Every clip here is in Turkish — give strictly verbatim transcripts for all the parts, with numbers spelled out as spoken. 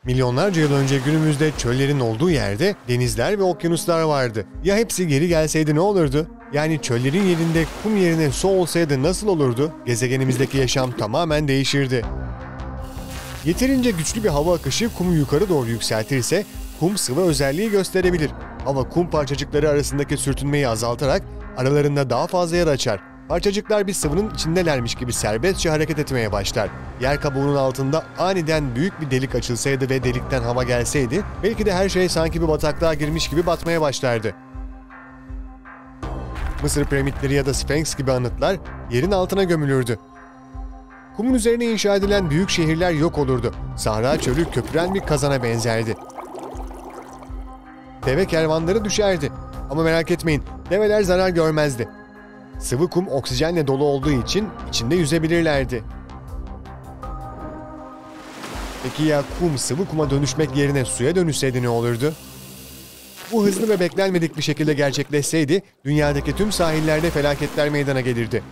Milyonlarca yıl önce günümüzde çöllerin olduğu yerde denizler ve okyanuslar vardı. Ya hepsi geri gelseydi ne olurdu? Yani çöllerin yerinde kum yerine su olsaydı nasıl olurdu? Gezegenimizdeki yaşam tamamen değişirdi. Yeterince güçlü bir hava akışı kumu yukarı doğru yükseltirse kum sıvı özelliği gösterebilir. Hava kum parçacıkları arasındaki sürtünmeyi azaltarak aralarında daha fazla yer açar. Parçacıklar bir sıvının içindelermiş gibi serbestçe hareket etmeye başlar. Yer kabuğunun altında aniden büyük bir delik açılsaydı ve delikten hava gelseydi, belki de her şey sanki bir bataklığa girmiş gibi batmaya başlardı. Mısır piramitleri ya da Sphinx gibi anıtlar yerin altına gömülürdü. Kumun üzerine inşa edilen büyük şehirler yok olurdu. Sahra çölü köpüren bir kazana benzerdi. Deve kervanları düşerdi. Ama merak etmeyin, develer zarar görmezdi. Sıvı kum oksijenle dolu olduğu için içinde yüzebilirlerdi. Peki ya kum sıvı kuma dönüşmek yerine suya dönüşseydi ne olurdu? Bu hızlı ve beklenmedik bir şekilde gerçekleşseydi dünyadaki tüm sahillerde felaketler meydana gelirdi.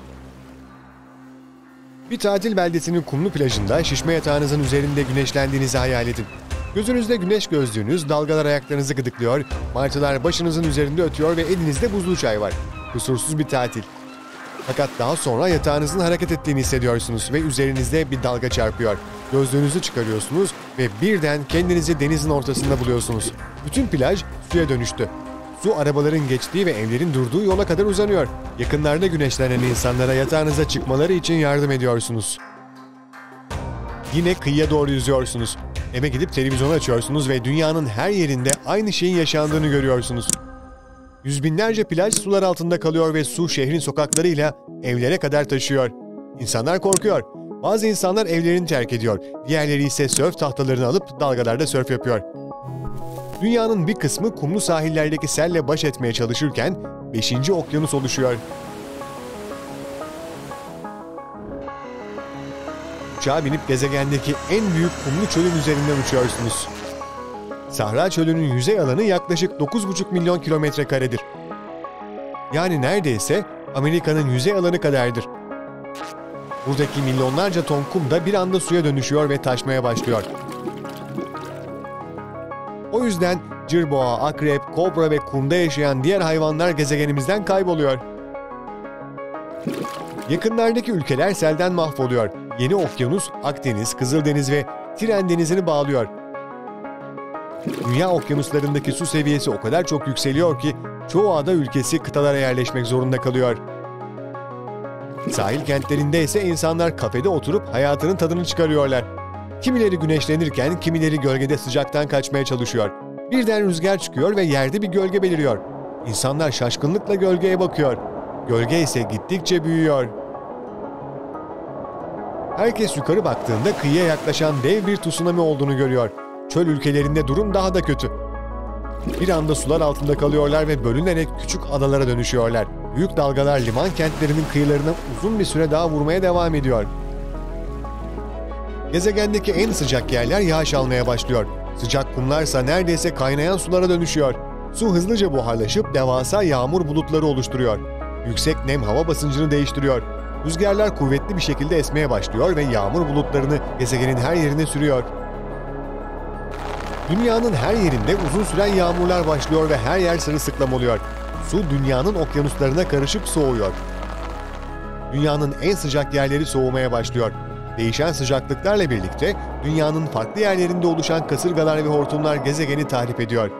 Bir tatil beldesinin kumlu plajında şişme yatağınızın üzerinde güneşlendiğinizi hayal edin. Gözünüzde güneş gözlüğünüz, dalgalar ayaklarınızı gıdıklıyor, martılar başınızın üzerinde ötüyor ve elinizde buzlu çay var. Kusursuz bir tatil. Fakat daha sonra yatağınızın hareket ettiğini hissediyorsunuz ve üzerinizde bir dalga çarpıyor. Gözlüğünüzü çıkarıyorsunuz ve birden kendinizi denizin ortasında buluyorsunuz. Bütün plaj suya dönüştü. Su arabaların geçtiği ve evlerin durduğu yola kadar uzanıyor. Yakınlarda güneşlenen insanlara yatağınıza çıkmaları için yardım ediyorsunuz. Yine kıyıya doğru yüzüyorsunuz. Eve gidip televizyonu açıyorsunuz ve dünyanın her yerinde aynı şeyin yaşandığını görüyorsunuz. Yüz binlerce plaj sular altında kalıyor ve su şehrin sokaklarıyla evlere kadar taşıyor. İnsanlar korkuyor. Bazı insanlar evlerini terk ediyor. Diğerleri ise sörf tahtalarını alıp dalgalarda sörf yapıyor. Dünyanın bir kısmı kumlu sahillerdeki selle baş etmeye çalışırken beşinci okyanus oluşuyor. Uçağa binip gezegendeki en büyük kumlu çölün üzerinden uçuyorsunuz. Sahra çölünün yüzey alanı yaklaşık dokuz buçuk milyon kilometre karedir. Yani neredeyse Amerika'nın yüzey alanı kadardır. Buradaki milyonlarca ton kum da bir anda suya dönüşüyor ve taşmaya başlıyor. O yüzden cırboğa, akrep, kobra ve kumda yaşayan diğer hayvanlar gezegenimizden kayboluyor. Yakınlardaki ülkeler selden mahvoluyor. Yeni okyanus, Akdeniz, Kızıldeniz ve Tiren Denizi'ni bağlıyor. Dünya okyanuslarındaki su seviyesi o kadar çok yükseliyor ki çoğu ada ülkesi kıtalara yerleşmek zorunda kalıyor. Sahil kentlerinde ise insanlar kafede oturup hayatının tadını çıkarıyorlar. Kimileri güneşlenirken kimileri gölgede sıcaktan kaçmaya çalışıyor. Birden rüzgar çıkıyor ve yerde bir gölge beliriyor. İnsanlar şaşkınlıkla gölgeye bakıyor. Gölge ise gittikçe büyüyor. Herkes yukarı baktığında kıyıya yaklaşan dev bir tsunami olduğunu görüyor. Çöl ülkelerinde durum daha da kötü. Bir anda sular altında kalıyorlar ve bölünerek küçük adalara dönüşüyorlar. Büyük dalgalar liman kentlerinin kıyılarına uzun bir süre daha vurmaya devam ediyor. Gezegendeki en sıcak yerler yağış almaya başlıyor. Sıcak kumlarsa neredeyse kaynayan sulara dönüşüyor. Su hızlıca buharlaşıp devasa yağmur bulutları oluşturuyor. Yüksek nem hava basıncını değiştiriyor. Rüzgarlar kuvvetli bir şekilde esmeye başlıyor ve yağmur bulutlarını gezegenin her yerine sürüyor. Dünyanın her yerinde uzun süren yağmurlar başlıyor ve her yer sırılsıklam oluyor. Su dünyanın okyanuslarına karışıp soğuyor. Dünyanın en sıcak yerleri soğumaya başlıyor. Değişen sıcaklıklarla birlikte dünyanın farklı yerlerinde oluşan kasırgalar ve hortumlar gezegeni tahrip ediyor.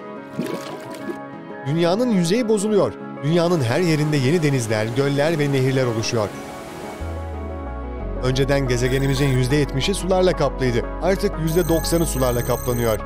Dünyanın yüzeyi bozuluyor. Dünyanın her yerinde yeni denizler, göller ve nehirler oluşuyor. Önceden gezegenimizin yüzde yetmişi sularla kaplıydı. Artık yüzde doksanı sularla kaplanıyor.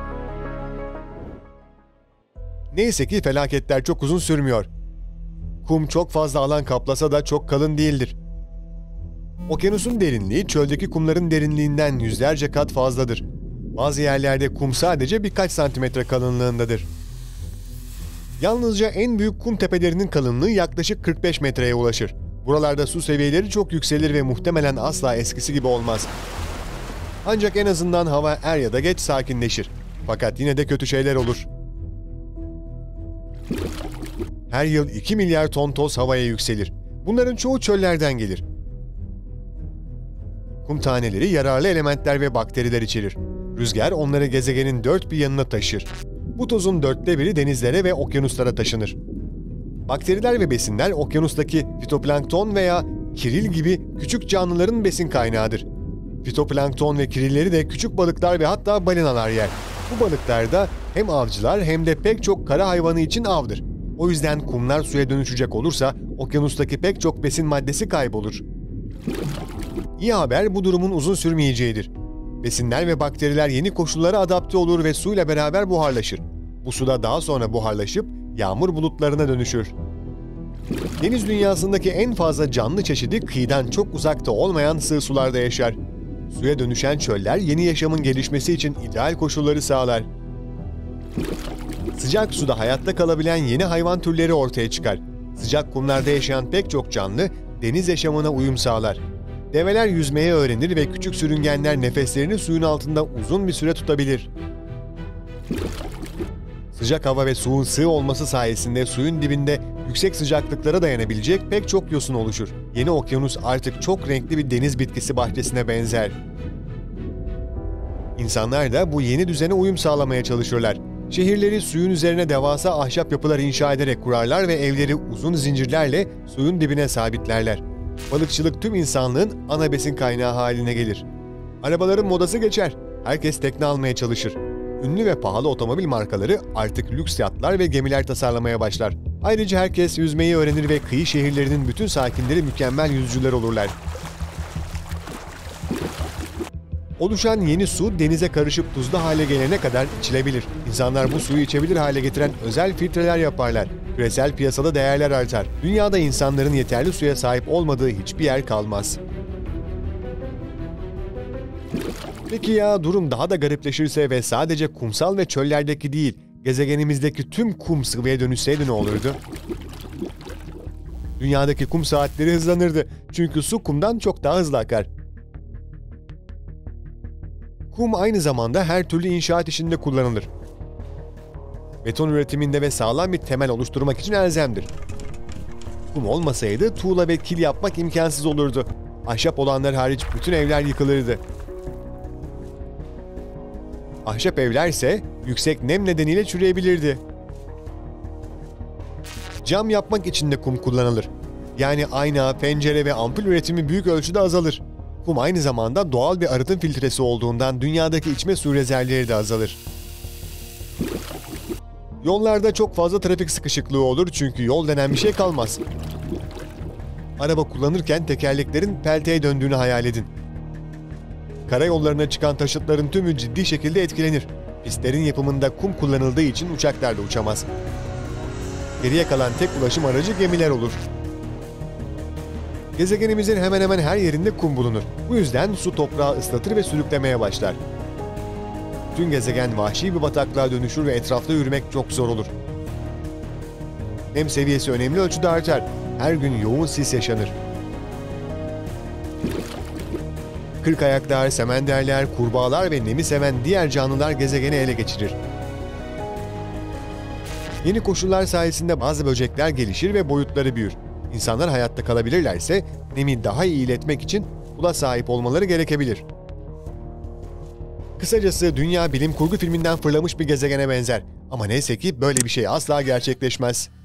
Neyse ki felaketler çok uzun sürmüyor. Kum çok fazla alan kaplasa da çok kalın değildir. Okyanusun derinliği çöldeki kumların derinliğinden yüzlerce kat fazladır. Bazı yerlerde kum sadece birkaç santimetre kalınlığındadır. Yalnızca en büyük kum tepelerinin kalınlığı yaklaşık kırk beş metreye ulaşır. Buralarda su seviyeleri çok yükselir ve muhtemelen asla eskisi gibi olmaz. Ancak en azından hava er ya da geç sakinleşir. Fakat yine de kötü şeyler olur. Her yıl iki milyar ton toz havaya yükselir. Bunların çoğu çöllerden gelir. Kum taneleri yararlı elementler ve bakteriler içerir. Rüzgar onları gezegenin dört bir yanına taşır. Bu tozun dörtte biri denizlere ve okyanuslara taşınır. Bakteriler ve besinler okyanustaki fitoplankton veya kiril gibi küçük canlıların besin kaynağıdır. Fitoplankton ve kirilleri de küçük balıklar ve hatta balinalar yer. Bu balıklar da hem avcılar hem de pek çok kara hayvanı için avdır. O yüzden kumlar suya dönüşecek olursa okyanustaki pek çok besin maddesi kaybolur. İyi haber bu durumun uzun sürmeyeceğidir. Besinler ve bakteriler yeni koşullara adapte olur ve suyla beraber buharlaşır. Bu suda daha sonra buharlaşıp yağmur bulutlarına dönüşür. Deniz dünyasındaki en fazla canlı çeşidi kıyıdan çok uzakta olmayan sığ sularda yaşar. Suya dönüşen çöller yeni yaşamın gelişmesi için ideal koşulları sağlar. Sıcak suda hayatta kalabilen yeni hayvan türleri ortaya çıkar. Sıcak kumlarda yaşayan pek çok canlı deniz yaşamına uyum sağlar. Develer yüzmeyi öğrenir ve küçük sürüngenler nefeslerini suyun altında uzun bir süre tutabilir. Sıcak hava ve suyun sığ olması sayesinde suyun dibinde yüksek sıcaklıklara dayanabilecek pek çok yosun oluşur. Yeni okyanus artık çok renkli bir deniz bitkisi bahçesine benzer. İnsanlar da bu yeni düzene uyum sağlamaya çalışırlar. Şehirleri suyun üzerine devasa ahşap yapılar inşa ederek kurarlar ve evleri uzun zincirlerle suyun dibine sabitlerler. Balıkçılık tüm insanlığın ana besin kaynağı haline gelir. Arabaların modası geçer. Herkes tekne almaya çalışır. Ünlü ve pahalı otomobil markaları artık lüks yatlar ve gemiler tasarlamaya başlar. Ayrıca herkes yüzmeyi öğrenir ve kıyı şehirlerinin bütün sakinleri mükemmel yüzücüler olurlar. Oluşan yeni su denize karışıp tuzlu hale gelene kadar içilebilir. İnsanlar bu suyu içebilir hale getiren özel filtreler yaparlar. Küresel piyasada değerler artar. Dünyada insanların yeterli suya sahip olmadığı hiçbir yer kalmaz. Peki ya durum daha da garipleşirse ve sadece kumsal ve çöllerdeki değil, gezegenimizdeki tüm kum sıvıya dönüşseydi ne olurdu? Dünyadaki kum saatleri hızlanırdı. Çünkü su kumdan çok daha hızlı akar. Kum aynı zamanda her türlü inşaat işinde kullanılır. Beton üretiminde ve sağlam bir temel oluşturmak için elzemdir. Kum olmasaydı tuğla ve kil yapmak imkansız olurdu. Ahşap olanlar hariç bütün evler yıkılırdı. Ahşap evler ise yüksek nem nedeniyle çürüyebilirdi. Cam yapmak için de kum kullanılır. Yani ayna, pencere ve ampul üretimi büyük ölçüde azalır. Kum aynı zamanda doğal bir arıtım filtresi olduğundan dünyadaki içme su rezervleri de azalır. Yollarda çok fazla trafik sıkışıklığı olur çünkü yol denen bir şey kalmaz. Araba kullanırken tekerleklerin pelteye döndüğünü hayal edin. Karayollarına çıkan taşıtların tümü ciddi şekilde etkilenir. Pistlerin yapımında kum kullanıldığı için uçaklar da uçamaz. Geriye kalan tek ulaşım aracı gemiler olur. Gezegenimizin hemen hemen her yerinde kum bulunur. Bu yüzden su toprağı ıslatır ve sürüklemeye başlar. Tüm gezegen vahşi bir bataklığa dönüşür ve etrafta yürümek çok zor olur. Nem seviyesi önemli ölçüde artar. Her gün yoğun sis yaşanır. Kırkayaklar, semenderler, kurbağalar ve nemi seven diğer canlılar gezegeni ele geçirir. Yeni koşullar sayesinde bazı böcekler gelişir ve boyutları büyür. İnsanlar hayatta kalabilirlerse nemi daha iyi iletmek için bula sahip olmaları gerekebilir. Kısacası dünya bilim kurgu filminden fırlamış bir gezegene benzer. Ama neyse ki böyle bir şey asla gerçekleşmez.